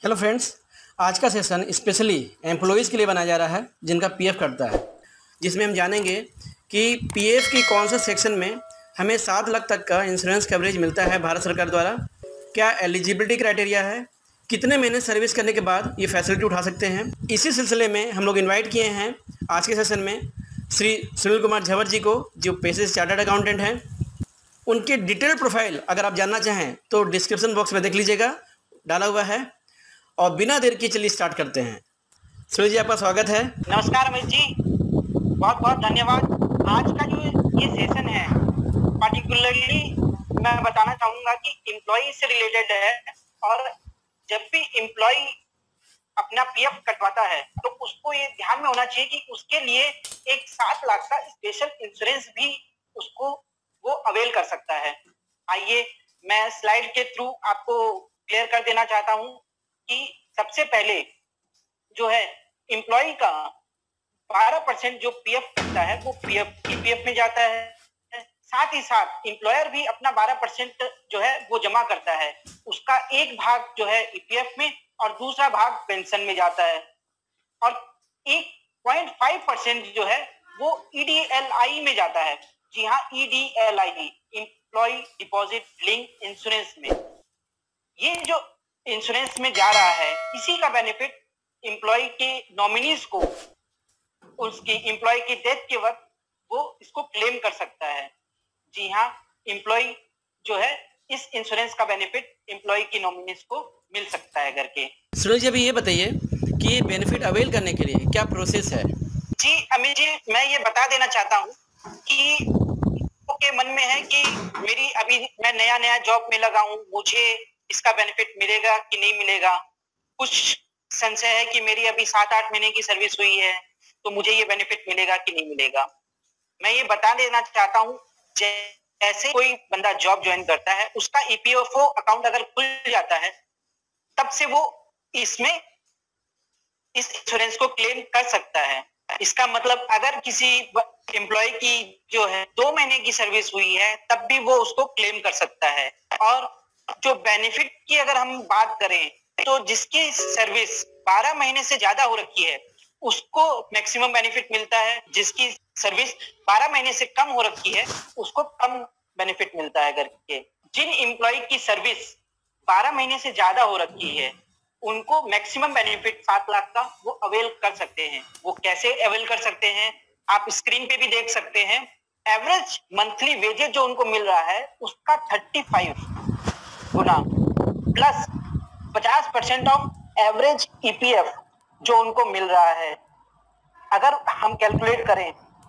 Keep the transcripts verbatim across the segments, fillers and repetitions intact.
Hello friends, आज का session specially employees के लिए बनाया जा रहा है जिनका पीएफ कटता है, जिसमें हम जानेंगे कि पीएफ की कौन से सेक्शन में हमें सात लाख तक का इंश्योरेंस कवरेज मिलता है भारत सरकार द्वारा, क्या एलिजिबिलिटी क्राइटेरिया है, कितने महीने सर्विस करने के बाद ये फैसिलिटी उठा सकते हैं। इसी सिलसिले में हम लोग इन्वाइट किए हैं आज के सेशन में श्री सुनील कुमार झवर जी को, जो पेशे से चार्टर्ड अकाउंटेंट हैं। उनके डिटेल प्रोफाइल अगर आप जानना चाहें तो डिस्क्रिप्शन बॉक्स में देख लीजिएगा, डाला हुआ है। और बिना देर की चलिए स्टार्ट करते हैं। सुनील जी, आपका स्वागत है। नमस्कार अमित जी, बहुत बहुत धन्यवाद। आज का जो ये सेशन है पार्टिकुलरली मैं बताना चाहूँगा कि एम्प्लॉय से रिलेटेड है, और जब भी एम्प्लॉय अपना पीएफ कटवाता है तो उसको ये ध्यान में होना चाहिए कि उसके लिए एक सात लाख का स्पेशल इंश्योरेंस भी उसको वो अवेल कर सकता है। आइए मैं स्लाइड के थ्रू आपको क्लियर कर देना चाहता हूँ कि सबसे पहले जो है एम्प्लॉय का बारह परसेंट जो पीएफ कटता है वो पीएफ ईपीएफ में जाता है। साथ ही साथ एम्प्लॉयर भी अपना बारह परसेंट जो है वो जमा करता है। उसका एक भाग जो है ईपीएफ में और दूसरा भाग पेंशन में जाता है, और एक पॉइंट फाइव परसेंट जो है वो ईडीएलआई में जाता है। जी हाँ, EDLI, employ deposit link insurance में। ये जो इंश्योरेंस में जा रहा है, इसी का बेनिफिट एम्प्लॉय के नॉमिनीज को उसकी एम्प्लॉय की डेथ के वक्त वो इसको क्लेम कर सकता है। जी हाँ, एम्प्लॉय जो है इस इंश्योरेंस का बेनिफिट एम्प्लॉय की नॉमिनीज को मिल सकता है करके। सुनील जी, अभी ये बताइए कि ये बेनिफिट अवेल करने के लिए क्या प्रोसेस है। जी अमित जी, मैं ये बता देना चाहता हूँ कि के मन में है कि मेरी अभी मैं नया नया जॉब में लगा हूँ, मुझे इसका बेनिफिट मिलेगा कि नहीं मिलेगा। कुछ संशय है कि मेरी अभी सात आठ महीने की सर्विस हुई है तो मुझे ये बेनिफिट मिलेगा कि नहीं मिलेगा। मैं ये बता देना चाहता हूँ, जैसे कोई बंदा जॉब ज्वाइन करता है, उसका ईपीएफओ अकाउंट अगर खुल जाता है तब से वो इसमें इस इंश्योरेंस को क्लेम कर सकता है। इसका मतलब अगर किसी एम्प्लॉय की जो है दो महीने की सर्विस हुई है तब भी वो उसको क्लेम कर सकता है। और जो बेनिफिट की अगर हम बात करें तो जिसकी सर्विस बारह महीने से ज्यादा हो रखी है उसको मैक्सिमम बेनिफिट मिलता है। जिसकी सर्विस बारह महीने से कम हो रखी है उसको कम बेनिफिट मिलता है करके। जिन एम्प्लॉय की सर्विस बारह महीने से ज्यादा हो रखी है उनको मैक्सिमम बेनिफिट सात लाख का वो अवेल कर सकते हैं। वो कैसे अवेल कर सकते हैं आप स्क्रीन पे भी देख सकते हैं। एवरेज मंथली वेजेस जो उनको मिल रहा है उसका पैंतीस गुना प्लस पचास परसेंट ऑफ एवरेज ईपीएफ जो उनको मिल रहा है। अगर हम कैलकुलेट करें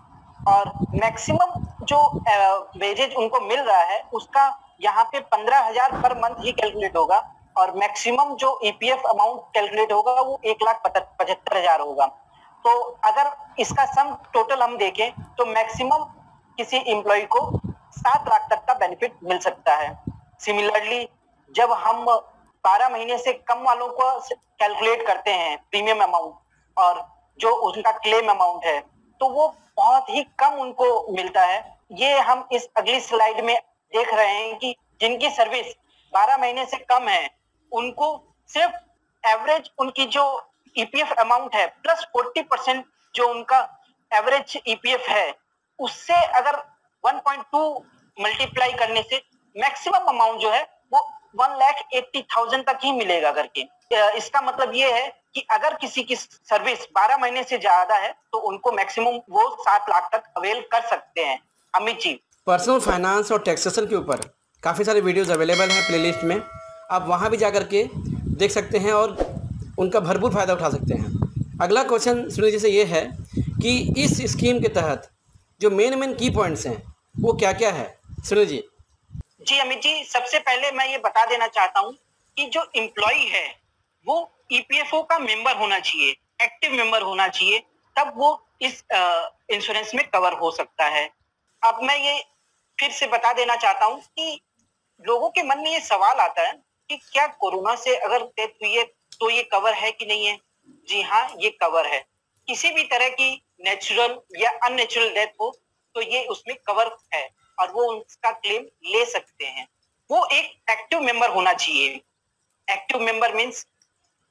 और मैक्सिमम जो वेजेज उनको मिल रहा है उसका यहाँ पे पंद्रह हजार पर मंथ ही कैलकुलेट होगा, और मैक्सिमम जो ईपीएफ अमाउंट कैलकुलेट होगा वो एक लाख पचहत्तर हजार होगा। तो अगर इसका सम टोटल हम देखें तो मैक्सिमम किसी एम्प्लॉय को सात लाख तक का बेनिफिट मिल सकता है। सिमिलरली जब हम बारह महीने से कम वालों को कैलकुलेट करते हैं प्रीमियम अमाउंट और जो उनका क्लेम अमाउंट है तो वो बहुत ही कम उनको मिलता है। ये हम इस अगली स्लाइड में देख रहे हैं कि जिनकी सर्विस बारह महीने से कम है उनको सिर्फ एवरेज उनकी जो ईपीएफ अमाउंट है प्लस चालीस परसेंट जो उनका एवरेज ईपीएफ है उससे अगर एक पॉइंट दो मल्टीप्लाई करने से मैक्सिमम अमाउंट जो है वो वन लाख एट्टी थाउजेंड तक ही मिलेगा करके। इसका मतलब ये है कि अगर किसी की सर्विस बारह महीने से ज्यादा है तो उनको मैक्सिमम वो सात लाख तक अवेल कर सकते हैं। अमित जी, पर्सनल फाइनेंस और टैक्सेशन के ऊपर काफ़ी सारे वीडियोज़ अवेलेबल हैं प्लेलिस्ट में, आप वहाँ भी जा कर के देख सकते हैं और उनका भरपूर फ़ायदा उठा सकते हैं। अगला क्वेश्चन सुनील जी से ये है कि इस स्कीम के तहत जो मेन मेन की पॉइंट्स हैं वो क्या क्या है। सुनील जी। जी अमित जी, सबसे पहले मैं ये बता देना चाहता हूँ कि जो एम्प्लॉय है वो ईपीएफओ का मेंबर होना चाहिए, एक्टिव मेंबर होना चाहिए, तब वो इस इंश्योरेंस में कवर हो सकता है। अब मैं ये फिर से बता देना चाहता हूँ कि लोगों के मन में ये सवाल आता है कि क्या कोरोना से अगर डेथ हुई है तो ये कवर है कि नहीं है। जी हाँ, ये कवर है। किसी भी तरह की नेचुरल या अननेचुरल डेथ हो तो ये उसमें कवर है और वो उसका क्लेम ले सकते हैं। वो एक एक्टिव मेंबर होना चाहिए। एक्टिव मेंबर मींस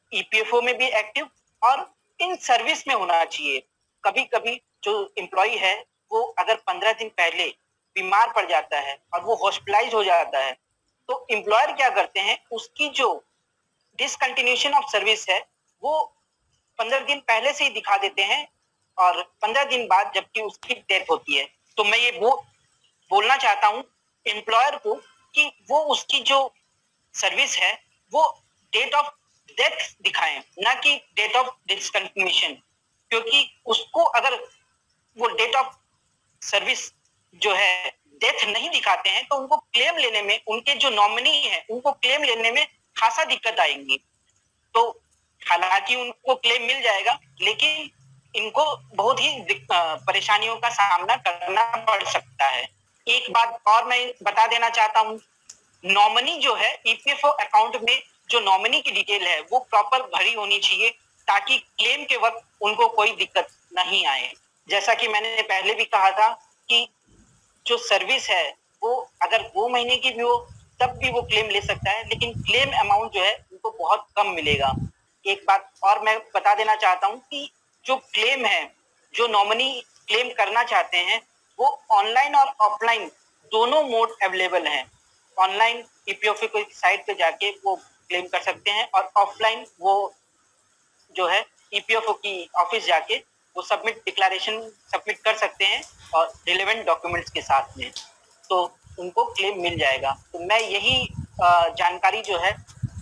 ईपीएफओ में भी एक्टिव और इन सर्विस में होना चाहिए। कभी कभी जो एम्प्लॉय है वो अगर पंद्रह दिन पहले बीमार पड़ जाता है और वो हॉस्पिटलाइज हो जाता है, तो एम्प्लॉयर क्या करते हैं, उसकी जो डिसकंटिन्यूएशन ऑफ सर्विस है वो पंद्रह दिन पहले से ही दिखा देते हैं और पंद्रह दिन बाद जबकि उसकी डेथ होती है। तो मैं ये वो बोलना चाहता हूँ एम्प्लॉयर को कि वो उसकी जो सर्विस है वो डेट ऑफ डेथ दिखाएं, ना कि डेट ऑफ डिसकंटिन्यूएशन, क्योंकि उसको अगर वो डेट ऑफ सर्विस जो है डेथ नहीं दिखाते हैं तो उनको क्लेम लेने में, उनके जो नॉमिनी है उनको क्लेम लेने में खासा दिक्कत आएंगी। तो हालांकि उनको क्लेम मिल जाएगा, लेकिन इनको बहुत ही परेशानियों का सामना करना पड़ सकता है। एक बात और मैं बता देना चाहता हूँ, नॉमिनी जो है ईपीएफओ अकाउंट में जो नॉमिनी की डिटेल है वो प्रॉपर भरी होनी चाहिए, ताकि क्लेम के वक्त उनको कोई दिक्कत नहीं आए। जैसा कि मैंने पहले भी कहा था कि जो सर्विस है वो अगर दो महीने की भी हो तब भी वो क्लेम ले सकता है, लेकिन क्लेम अमाउंट जो है उनको बहुत कम मिलेगा। एक बात और मैं बता देना चाहता हूँ कि जो क्लेम है, जो नॉमिनी क्लेम करना चाहते हैं, वो ऑनलाइन और ऑफलाइन दोनों मोड अवेलेबल हैं। ऑनलाइन ईपीएफओ की साइट पे जाके वो क्लेम कर सकते हैं और ऑफलाइन वो जो है ईपीएफओ की ऑफिस जाके वो सबमिट डिक्लेरेशन सबमिट कर सकते हैं और रिलेवेंट डॉक्यूमेंट्स के साथ में, तो उनको क्लेम मिल जाएगा। तो मैं यही जानकारी जो है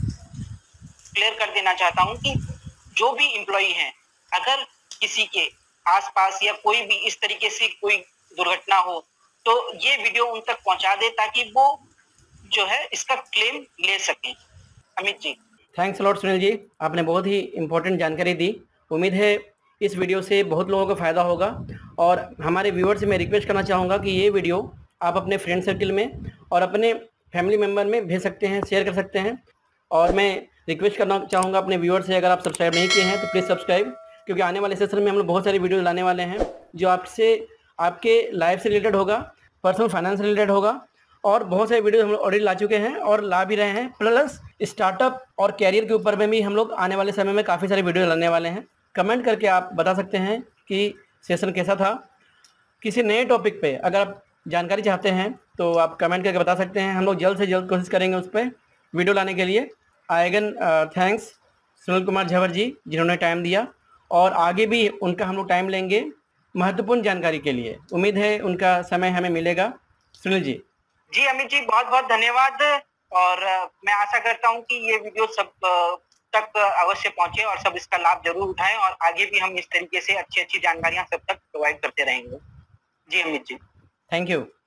क्लियर कर देना चाहता हूं कि जो भी एम्प्लॉई हैं, अगर किसी के आसपास या कोई भी इस तरीके से कोई दुर्घटना हो तो ये वीडियो उन तक पहुंचा दे ताकि वो जो है इसका क्लेम ले सकें। अमित जी, थैंक्स लॉट सुनील जी, आपने बहुत ही इम्पोर्टेंट जानकारी दी। उम्मीद है इस वीडियो से बहुत लोगों को फ़ायदा होगा और हमारे व्यूअर्स से मैं रिक्वेस्ट करना चाहूँगा कि ये वीडियो आप अपने फ्रेंड सर्कल में और अपने फैमिली मेम्बर में भेज सकते हैं, शेयर कर सकते हैं। और मैं रिक्वेस्ट करना चाहूँगा अपने व्यूअर्स से, अगर आप सब्सक्राइब नहीं किए हैं तो प्लीज़ सब्सक्राइब, क्योंकि आने वाले सेशन में हम लोग बहुत सारी वीडियो लाने वाले हैं जो आपसे आपके लाइफ से रिलेटेड होगा, पर्सनल फाइनेंस से रिलेटेड होगा, और बहुत सारे वीडियो हम लोग ऑलरेडी ला चुके हैं और ला भी रहे हैं। प्लस स्टार्टअप और कैरियर के ऊपर में भी हम लोग आने वाले समय में काफ़ी सारे वीडियो लाने वाले हैं। कमेंट करके आप बता सकते हैं कि सेशन कैसा था। किसी नए टॉपिक पे अगर आप जानकारी चाहते हैं तो आप कमेंट करके बता सकते हैं। हम लोग जल्द से जल्द कोशिश करेंगे उस पर वीडियो लाने के लिए। आएगन थैंक्स सुनील कुमार झवर जी, जिन्होंने टाइम दिया, और आगे भी उनका हम लोग टाइम लेंगे महत्वपूर्ण जानकारी के लिए। उम्मीद है उनका समय हमें मिलेगा। सुनील जी। जी अमित जी, बहुत बहुत धन्यवाद, और मैं आशा करता हूं कि ये वीडियो सब तक अवश्य पहुंचे और सब इसका लाभ जरूर उठाएं, और आगे भी हम इस तरीके से अच्छी अच्छी जानकारियां सब तक प्रोवाइड करते रहेंगे। जी अमित जी, थैंक यू।